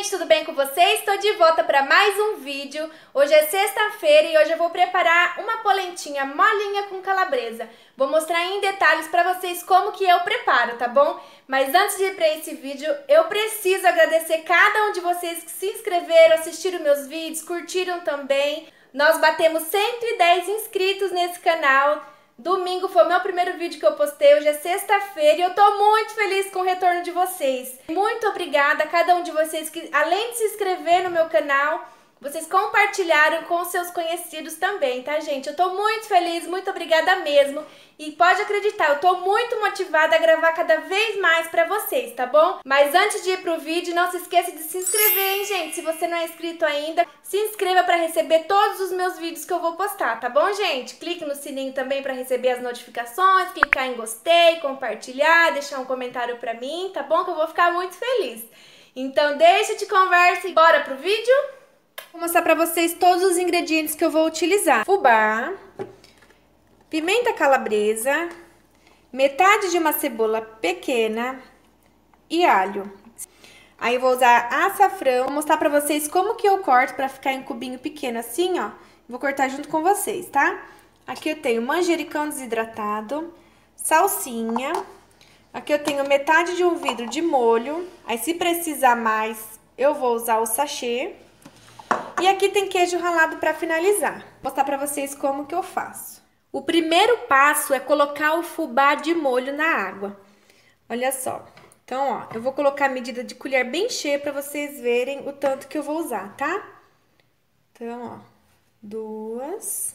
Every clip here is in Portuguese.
gente, tudo bem com vocês? Estou de volta para mais um vídeo. Hoje é sexta-feira e hoje eu vou preparar uma polentinha molinha com calabresa. Vou mostrar em detalhes para vocês como que eu preparo, tá bom? Mas antes de ir para esse vídeo, eu preciso agradecer cada um de vocês que se inscreveram, assistiram meus vídeos, curtiram também. Nós batemos 110 inscritos nesse canal. Domingo foi o meu primeiro vídeo que eu postei, hoje é sexta-feira e eu tô muito feliz com o retorno de vocês. Muito obrigada a cada um de vocês que, além de se inscrever no meu canal, vocês compartilharam com os seus conhecidos também, tá, gente? Eu tô muito feliz, muito obrigada mesmo. E pode acreditar, eu tô muito motivada a gravar cada vez mais pra vocês, tá bom? Mas antes de ir pro vídeo, não se esqueça de se inscrever, hein, gente? Se você não é inscrito ainda, se inscreva pra receber todos os meus vídeos que eu vou postar, tá bom, gente? Clique no sininho também pra receber as notificações, clicar em gostei, compartilhar, deixar um comentário pra mim, tá bom? Que eu vou ficar muito feliz. Então deixa de conversa e bora pro vídeo? Vou mostrar pra vocês todos os ingredientes que eu vou utilizar. Fubá, pimenta calabresa, metade de uma cebola pequena e alho. Aí eu vou usar açafrão, vou mostrar pra vocês como que eu corto pra ficar em cubinho pequeno assim, ó. Vou cortar junto com vocês, tá? Aqui eu tenho manjericão desidratado, salsinha. Aqui eu tenho metade de um vidro de molho. Aí se precisar mais, eu vou usar o sachê. E aqui tem queijo ralado para finalizar. Vou mostrar para vocês como que eu faço. O primeiro passo é colocar o fubá de molho na água. Olha só. Então, ó, eu vou colocar a medida de colher bem cheia para vocês verem o tanto que eu vou usar, tá? Então, ó, 2,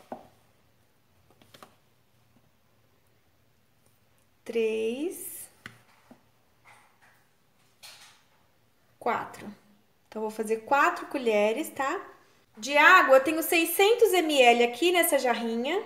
3, 4. Então, vou fazer 4 colheres, tá? De água, eu tenho 600 ml aqui nessa jarrinha.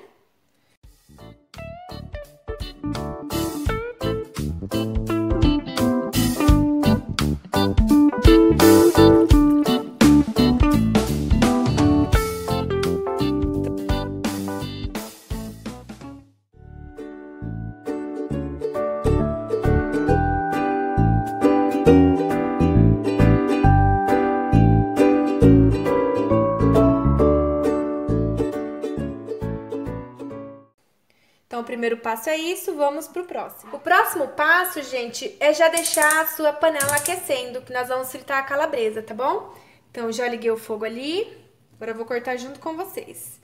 Então, o primeiro passo é isso, vamos pro próximo. O próximo passo, gente, é já deixar a sua panela aquecendo, que nós vamos fritar a calabresa, tá bom? Então, já liguei o fogo ali, agora eu vou cortar junto com vocês.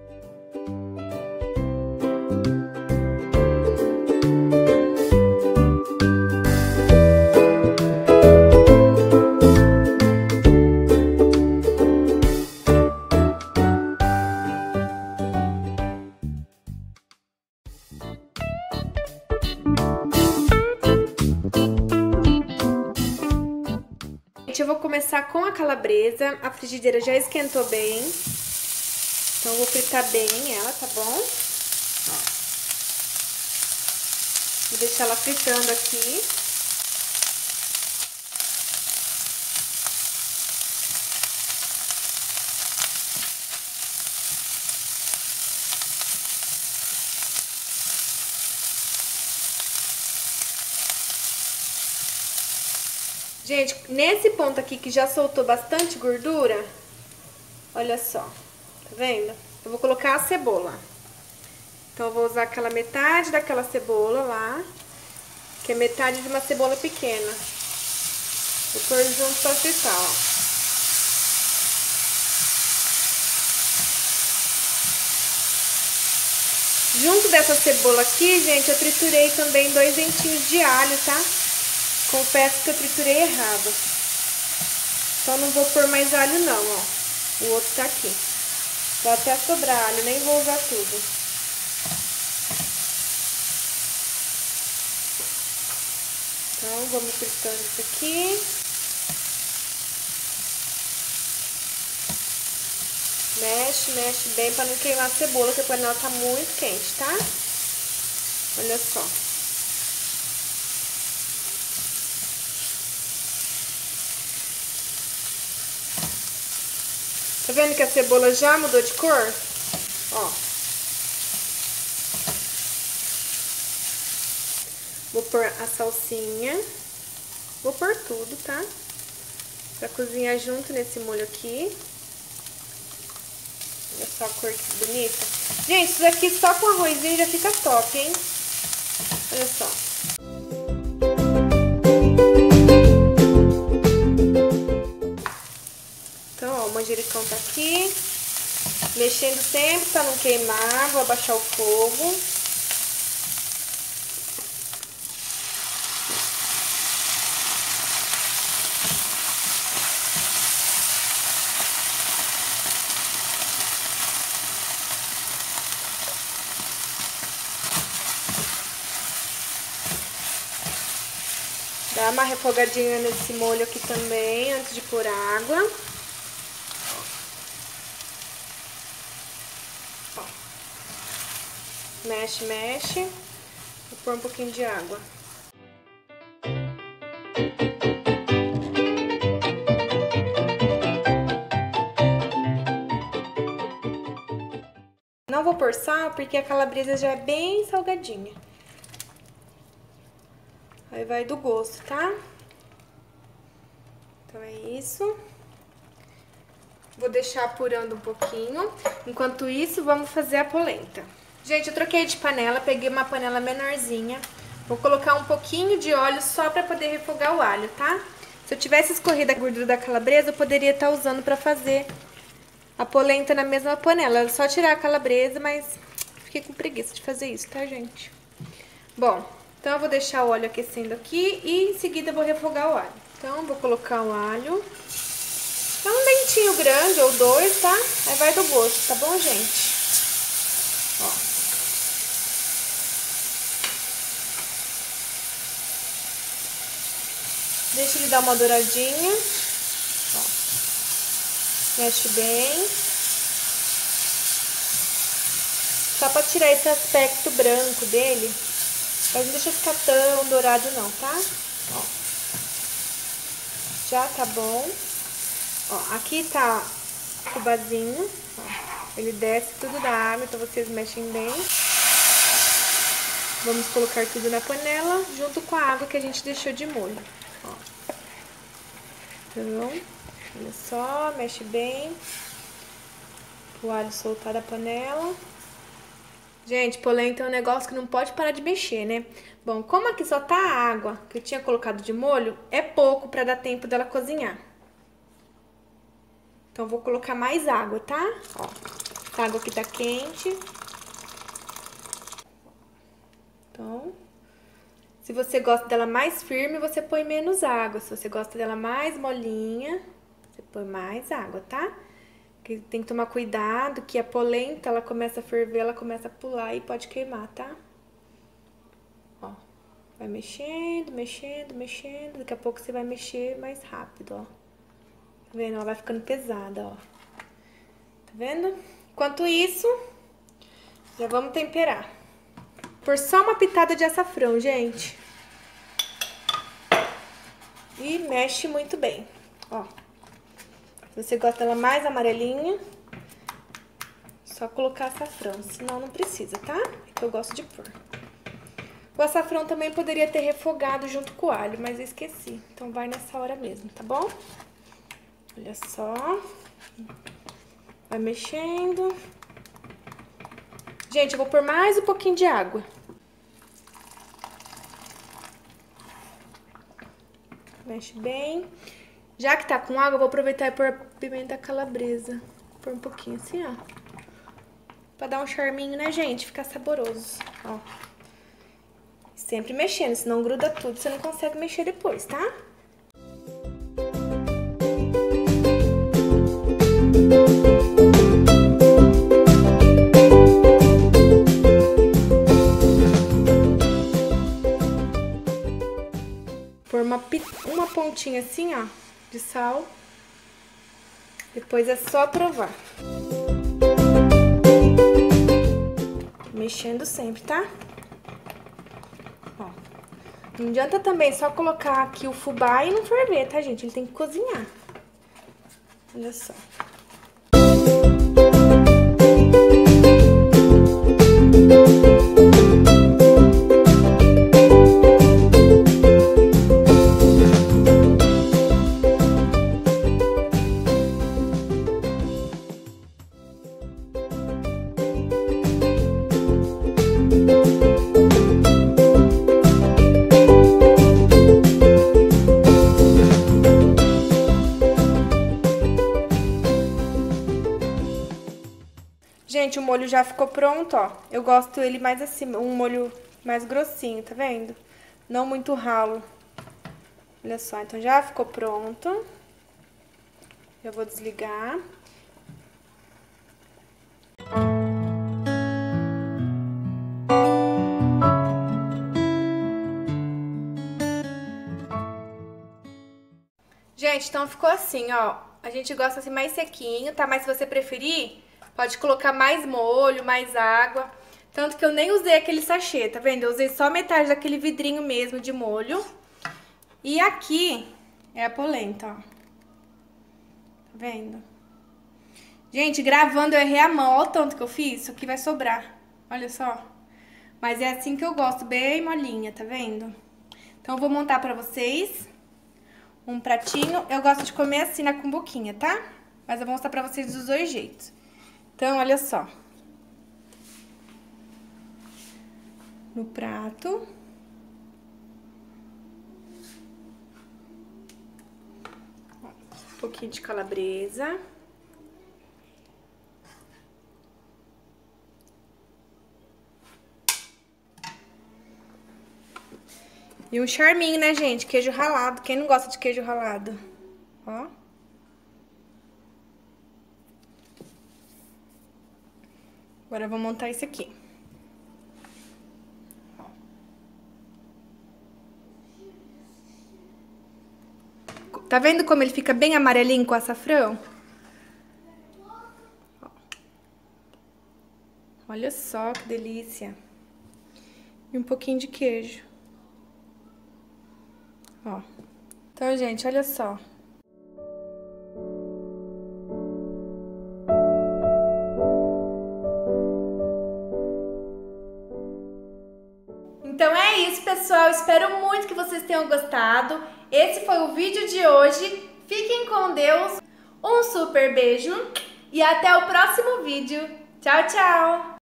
Eu vou começar com a calabresa, a frigideira já esquentou bem, então eu vou fritar bem ela, tá bom? Ó. Vou deixar ela fritando aqui. Gente, nesse ponto aqui que já soltou bastante gordura, olha só, tá vendo? Eu vou colocar a cebola. Então, eu vou usar aquela metade daquela cebola lá, que é metade de uma cebola pequena. Vou pôr junto pra fritar, ó. Junto dessa cebola aqui, gente, eu triturei também 2 dentinhos de alho, tá? Confesso que eu triturei errado. Então, não vou pôr mais alho não, ó. O outro tá aqui. Vai até sobrar alho, nem vou usar tudo. Então, vamos fritando isso aqui. Mexe, mexe bem pra não queimar a cebola, porque a panela tá muito quente, tá? Olha só. Tá vendo que a cebola já mudou de cor? Ó. Vou pôr a salsinha. Vou pôr tudo, tá? pra cozinhar junto nesse molho aqui. Olha só a cor que bonita. Gente, isso daqui só com arrozinho já fica top, hein? Olha só. Então, ó, o manjericão tá aqui. Mexendo sempre pra não queimar. Vou abaixar o fogo. Dá uma refogadinha nesse molho aqui também, antes de pôr água. Ó. Mexe, mexe. Vou pôr um pouquinho de água. Não vou pôr sal, porque a calabresa já é bem salgadinha. Aí vai do gosto, tá? Então é isso. Vou deixar apurando um pouquinho. Enquanto isso, vamos fazer a polenta. Gente, eu troquei de panela, peguei uma panela menorzinha. Vou colocar um pouquinho de óleo só pra poder refogar o alho, tá? Se eu tivesse escorrido a gordura da calabresa, eu poderia estar usando pra fazer a polenta na mesma panela. Só tirar a calabresa, mas fiquei com preguiça de fazer isso, tá, gente? Bom, então eu vou deixar o óleo aquecendo aqui e em seguida eu vou refogar o alho. Então, vou colocar o alho. É um dentinho grande ou dois, tá? Aí vai do gosto, tá bom, gente? Ó. Deixa ele dar uma douradinha. Ó. Mexe bem. Só pra tirar esse aspecto branco dele. Mas não deixa ficar tão dourado não, tá? Ó. Já tá bom. Ó, aqui tá o fubazinho. Ó. Ele desce tudo da água, então vocês mexem bem. Vamos colocar tudo na panela, junto com a água que a gente deixou de molho. Ó. Então, olha só, mexe bem. O alho soltar da panela. Gente, polenta é um negócio que não pode parar de mexer, né? Bom, como aqui só tá a água que eu tinha colocado de molho, é pouco pra dar tempo dela cozinhar. Então, vou colocar mais água, tá? Ó, a água aqui tá quente. Então, se você gosta dela mais firme, você põe menos água. Se você gosta dela mais molinha, você põe mais água, tá? Tem que tomar cuidado que a polenta, ela começa a ferver, ela começa a pular e pode queimar, tá? Ó, vai mexendo, mexendo, mexendo. Daqui a pouco você vai mexer mais rápido, ó. Tá vendo? Ela vai ficando pesada, ó. Tá vendo? Enquanto isso, já vamos temperar. Por só uma pitada de açafrão, gente. E mexe muito bem, ó. Se você gosta dela mais amarelinha, só colocar açafrão, senão não precisa, tá? É que eu gosto de pôr. O açafrão também poderia ter refogado junto com o alho, mas eu esqueci. Então vai nessa hora mesmo, tá bom? Olha só. Vai mexendo. Gente, eu vou pôr mais um pouquinho de água. Mexe bem. Já que tá com água, eu vou aproveitar e pôr a pimenta calabresa. Vou pôr um pouquinho assim, ó. Pra dar um charminho, né, gente? Ficar saboroso, ó. Sempre mexendo, senão gruda tudo, você não consegue mexer depois, tá? Pôr uma pontinha assim, ó, de sal. Depois é só provar. Mexendo sempre, tá? Ó. Não adianta também só colocar aqui o fubá e não ferver, tá, gente? Ele tem que cozinhar. Olha só. Gente, o molho já ficou pronto, ó. Eu gosto ele mais assim, um molho mais grossinho, tá vendo? Não muito ralo. Olha só, então já ficou pronto. Eu vou desligar. Gente, então ficou assim, ó. A gente gosta assim mais sequinho, tá? Mas se você preferir, pode colocar mais molho, mais água. Tanto que eu nem usei aquele sachê, tá vendo? Eu usei só metade daquele vidrinho mesmo de molho. E aqui é a polenta, ó. Tá vendo? Gente, gravando eu errei a mão. Olha o tanto que eu fiz. Isso aqui vai sobrar. Olha só. Mas é assim que eu gosto, bem molinha, tá vendo? Então eu vou montar pra vocês um pratinho. Eu gosto de comer assim na cumbuquinha, tá? Mas eu vou mostrar pra vocês dos dois jeitos. Então, olha só. No prato. Um pouquinho de calabresa. E um charminho, né, gente? Queijo ralado. Quem não gosta de queijo ralado? Ó. Agora eu vou montar esse aqui. Ó. Tá vendo como ele fica bem amarelinho com açafrão? Ó. Olha só que delícia. E um pouquinho de queijo. Ó. Então, gente, olha só. Então é isso, pessoal. Espero muito que vocês tenham gostado. Esse foi o vídeo de hoje. Fiquem com Deus. Um super beijo e até o próximo vídeo. Tchau, tchau!